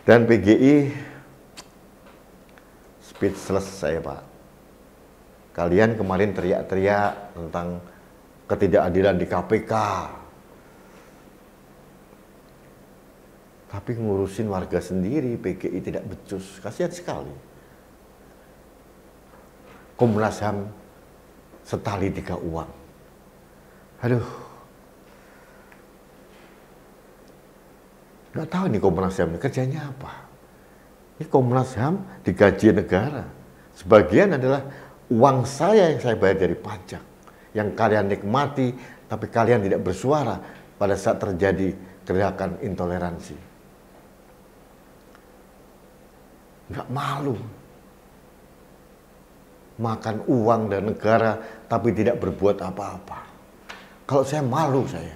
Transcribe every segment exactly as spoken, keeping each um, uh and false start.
Dan P G I speechless saya, Pak. Kalian kemarin teriak-teriak tentang ketidakadilan di K P K. Tapi ngurusin warga sendiri, P G I tidak becus. Kasihan sekali. Komnas H A M setali tiga uang. Aduh. Nggak tahu nih Komnas H A M ini kerjanya apa. Ini Komnas H A M digaji negara. Sebagian adalah uang saya yang saya bayar dari pajak. Yang kalian nikmati, tapi kalian tidak bersuara pada saat terjadi gerakan intoleransi. Nggak malu. Makan uang dan negara, tapi tidak berbuat apa-apa. Kalau saya malu saya.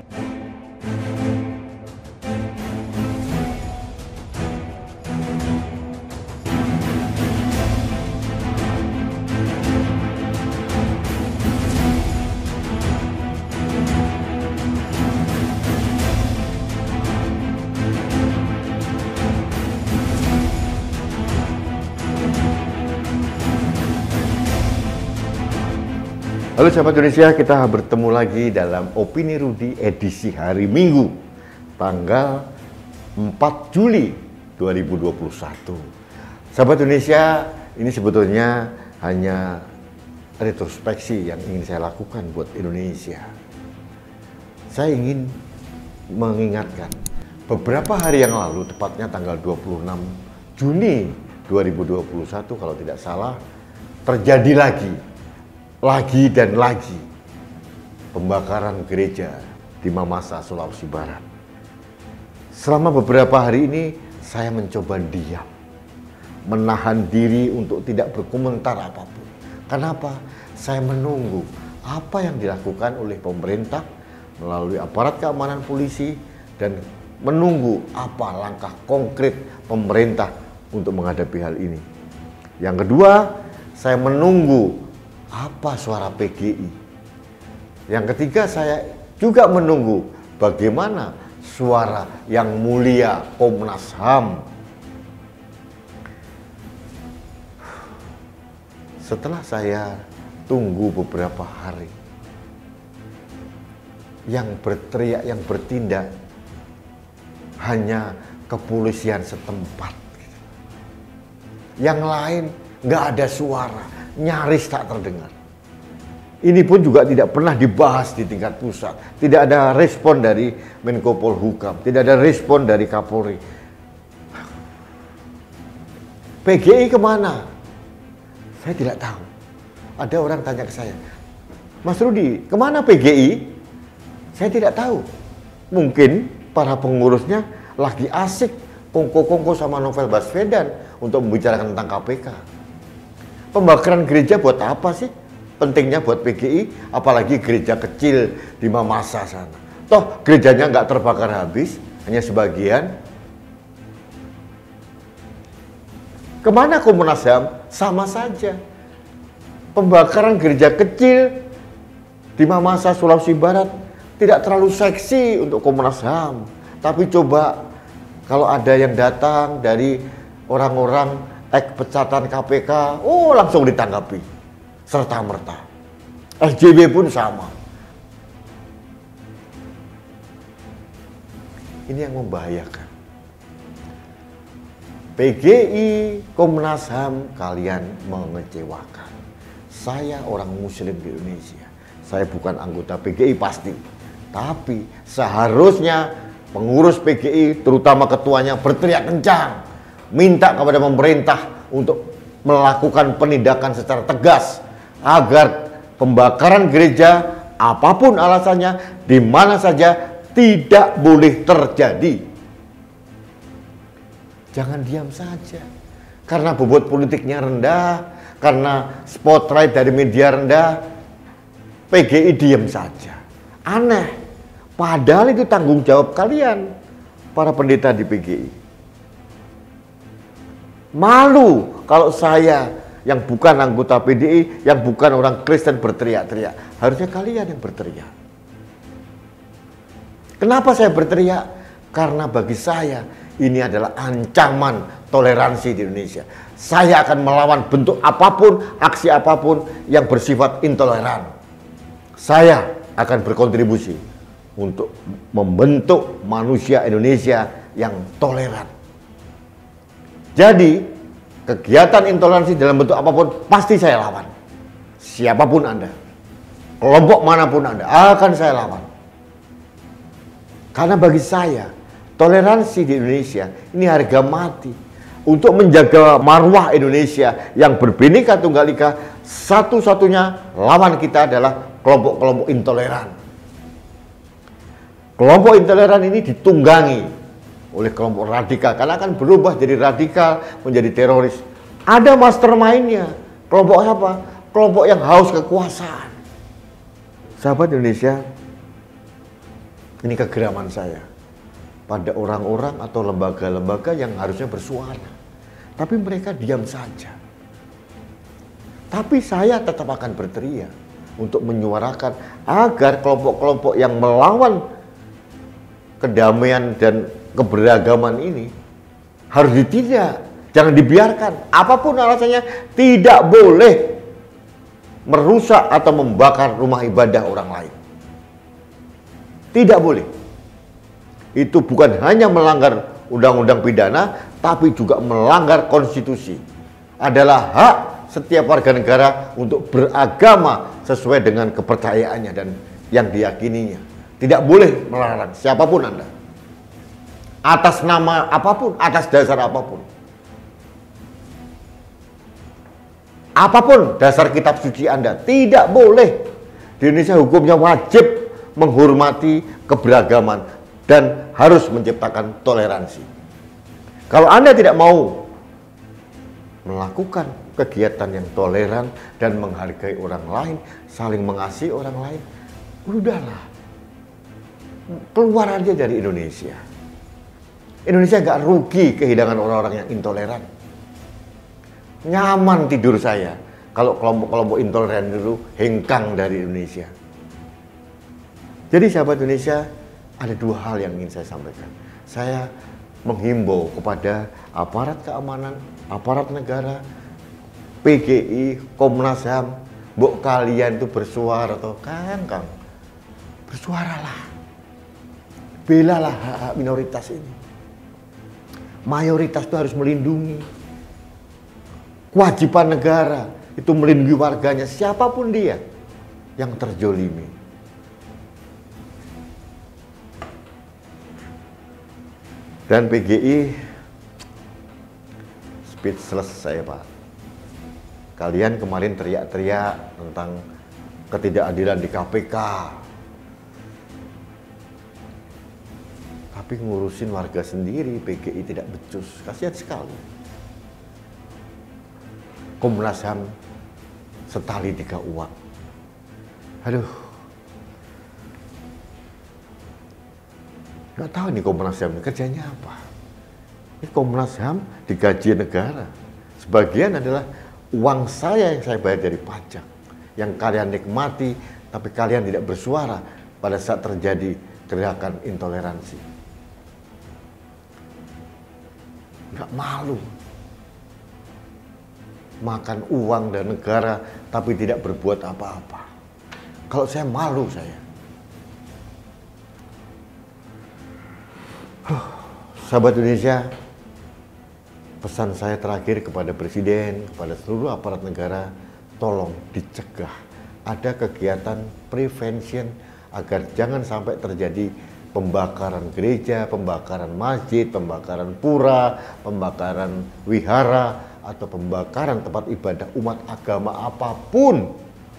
Halo sahabat Indonesia, kita bertemu lagi dalam Opini Rudi edisi hari Minggu, tanggal empat Juli dua ribu dua puluh satu. Sahabat Indonesia, ini sebetulnya hanya retrospeksi yang ingin saya lakukan buat Indonesia. Saya ingin mengingatkan, beberapa hari yang lalu, tepatnya tanggal dua puluh enam Juni dua ribu dua puluh satu kalau tidak salah, terjadi lagi lagi dan lagi pembakaran gereja di Mamasa, Sulawesi Barat. Selama beberapa hari ini saya mencoba diam, menahan diri untuk tidak berkomentar apapun. Kenapa? Saya menunggu apa yang dilakukan oleh pemerintah melalui aparat keamanan polisi dan menunggu apa langkah konkret pemerintah untuk menghadapi hal ini. Yang kedua, saya menunggu apa suara P G I. Yang ketiga, saya juga menunggu bagaimana suara yang mulia Komnas H A M. Setelah saya tunggu beberapa hari, yang berteriak, yang bertindak hanya kepolisian setempat. Yang lain nggak ada suara, nyaris tak terdengar. Ini pun juga tidak pernah dibahas di tingkat pusat. Tidak ada respon dari Menko Polhukam, tidak ada respon dari Kapolri. P G I kemana? Saya tidak tahu. Ada orang tanya ke saya, Mas Rudi, kemana P G I? Saya tidak tahu. Mungkin para pengurusnya lagi asik kongko-kongko sama Novel Baswedan untuk membicarakan tentang K P K. Pembakaran gereja buat apa sih? Pentingnya buat P G I, apalagi gereja kecil di Mamasa sana. Toh gerejanya nggak terbakar habis, hanya sebagian. Kemana Komnas H A M? Sama saja. Pembakaran gereja kecil di Mamasa, Sulawesi Barat tidak terlalu seksi untuk Komnas H A M. Tapi coba kalau ada yang datang dari orang-orang ek pecatan K P K, oh langsung ditanggapi serta-merta. S J W pun sama. Ini yang membahayakan. P G I, Komnas H A M, kalian mengecewakan. Saya orang Muslim di Indonesia. Saya bukan anggota P G I pasti. Tapi seharusnya pengurus P G I, terutama ketuanya, berteriak kencang. Minta kepada pemerintah untuk melakukan penindakan secara tegas agar pembakaran gereja, apapun alasannya, di mana saja, tidak boleh terjadi. Jangan diam saja. Karena bobot politiknya rendah, karena spotlight dari media rendah, P G I diam saja. Aneh. Padahal itu tanggung jawab kalian, para pendeta di P G I. Malu kalau saya yang bukan anggota P D I, yang bukan orang Kristen berteriak-teriak. Harusnya kalian yang berteriak. Kenapa saya berteriak? Karena bagi saya Ini adalah ancaman toleransi di Indonesia. Saya akan melawan bentuk apapun, aksi apapun yang bersifat intoleran. Saya akan berkontribusi untuk membentuk manusia Indonesia yang toleran. Jadi, kegiatan intoleransi dalam bentuk apapun pasti saya lawan. Siapapun Anda, kelompok manapun Anda, akan saya lawan. Karena bagi saya, toleransi di Indonesia ini harga mati. Untuk menjaga marwah Indonesia yang berbhinneka tunggal ika, satu-satunya lawan kita adalah kelompok-kelompok intoleran. Kelompok intoleran ini ditunggangi oleh kelompok radikal, karena akan berubah jadi radikal, menjadi teroris. Ada mastermind-nya. Kelompok apa? Kelompok yang haus kekuasaan. Sahabat Indonesia, ini kegeraman saya pada orang-orang atau lembaga-lembaga yang harusnya bersuara, tapi mereka diam saja. Tapi saya tetap akan berteriak untuk menyuarakan agar kelompok-kelompok yang melawan kedamaian dan keberagaman ini harus ditindak, jangan dibiarkan. Apapun alasannya, tidak boleh merusak atau membakar rumah ibadah orang lain. Tidak boleh. Itu bukan hanya melanggar undang-undang pidana, tapi juga melanggar konstitusi. Adalah hak setiap warga negara untuk beragama sesuai dengan kepercayaannya dan yang diyakininya. Tidak boleh melarang siapapun Anda. Atas nama apapun, atas dasar apapun. Apapun dasar kitab suci Anda, tidak boleh. Di Indonesia hukumnya wajib menghormati keberagaman dan harus menciptakan toleransi. Kalau Anda tidak mau melakukan kegiatan yang toleran dan menghargai orang lain, saling mengasihi orang lain, udahlah, keluar aja dari Indonesia. Indonesia nggak rugi kehilangan orang-orang yang intoleran. Nyaman tidur saya kalau kelompok-kelompok intoleran itu hengkang dari Indonesia. Jadi sahabat Indonesia, ada dua hal yang ingin saya sampaikan. Saya menghimbau kepada aparat keamanan, aparat negara, P G I, Komnas H A M, mbok kalian itu bersuara atau Kang, Kang, bersuaralah, belalah hak-hak minoritas ini. Mayoritas itu harus melindungi. Kewajiban negara itu melindungi warganya, siapapun dia yang terjolimi. Dan P G I speechless saya, Pak. Kalian kemarin teriak-teriak tentang ketidakadilan di K P K. Tapi ngurusin warga sendiri, P G I tidak becus. Kasihan sekali. Komnas H A M setali tiga uang. Aduh. Nggak tahu nih Komnas H A M kerjanya apa. Ini Komnas H A M digaji negara. Sebagian adalah uang saya yang saya bayar dari pajak, yang kalian nikmati, tapi kalian tidak bersuara pada saat terjadi gerakan intoleransi. Nggak malu makan uang dan negara tapi tidak berbuat apa-apa. Kalau saya malu saya. Huh, sahabat Indonesia, pesan saya terakhir kepada Presiden, kepada seluruh aparat negara, tolong dicegah. Ada kegiatan prevention agar jangan sampai terjadi pembakaran gereja, pembakaran masjid, pembakaran pura, pembakaran wihara, atau pembakaran tempat ibadah umat agama apapun.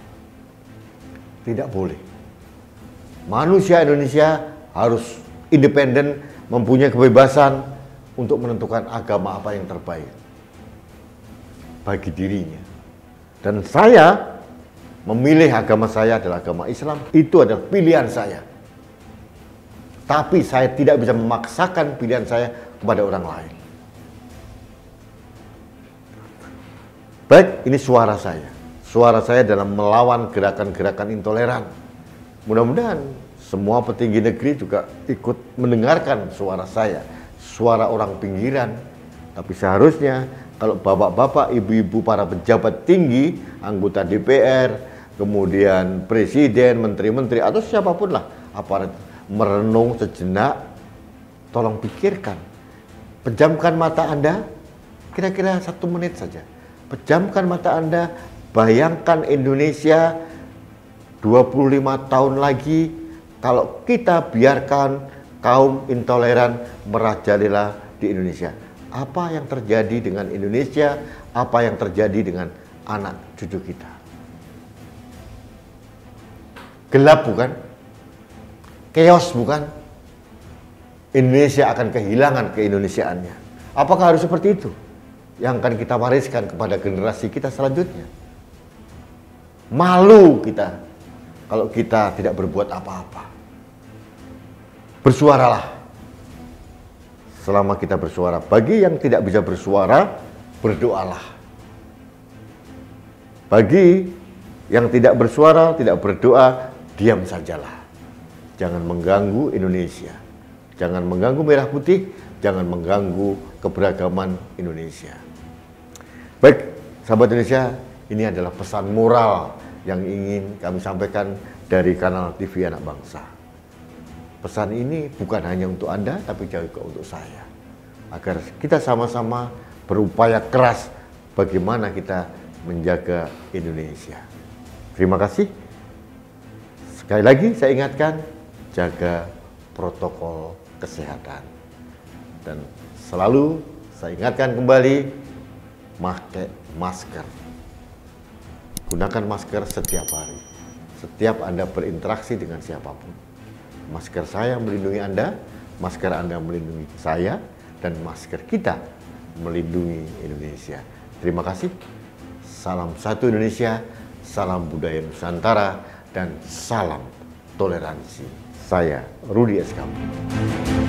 Tidak boleh. Manusia Indonesia harus independen, mempunyai kebebasan untuk menentukan agama apa yang terbaik bagi dirinya. Dan saya memilih agama saya adalah agama Islam. Itu adalah pilihan saya. Tapi saya tidak bisa memaksakan pilihan saya kepada orang lain. Baik, ini suara saya. Suara saya dalam melawan gerakan-gerakan intoleran. Mudah-mudahan semua petinggi negeri juga ikut mendengarkan suara saya. suara orang pinggiran. Tapi seharusnya kalau bapak-bapak, ibu-ibu, para pejabat tinggi, anggota D P R, kemudian presiden, menteri-menteri, atau siapapun lah aparat, merenung sejenak, tolong pikirkan. Pejamkan mata Anda, kira-kira satu menit saja. Pejamkan mata Anda, bayangkan Indonesia dua puluh lima tahun lagi kalau kita biarkan kaum intoleran merajalela di Indonesia. Apa yang terjadi dengan Indonesia? Apa yang terjadi dengan anak cucu kita? Gelap bukan? Chaos bukan? Indonesia akan kehilangan keindonesiaannya. Apakah harus seperti itu yang akan kita wariskan kepada generasi kita selanjutnya? Malu kita kalau kita tidak berbuat apa-apa. Bersuaralah. Selama kita bersuara. Bagi yang tidak bisa bersuara, berdoalah. Bagi yang tidak bersuara, tidak berdoa, diam sajalah. Jangan mengganggu Indonesia. Jangan mengganggu merah putih, jangan mengganggu keberagaman Indonesia. Baik, sahabat Indonesia, ini adalah pesan moral yang ingin kami sampaikan dari kanal T V Anak Bangsa. Pesan ini bukan hanya untuk Anda, tapi juga untuk saya. Agar kita sama-sama berupaya keras bagaimana kita menjaga Indonesia. Terima kasih. Sekali lagi saya ingatkan, jaga protokol kesehatan. Dan selalu saya ingatkan kembali, pakai masker. Gunakan masker setiap hari. Setiap Anda berinteraksi dengan siapapun. Masker saya melindungi Anda, masker Anda melindungi saya, dan masker kita melindungi Indonesia. Terima kasih. Salam satu Indonesia, salam budaya Nusantara, dan salam toleransi. Saya Rudi S. Kambu.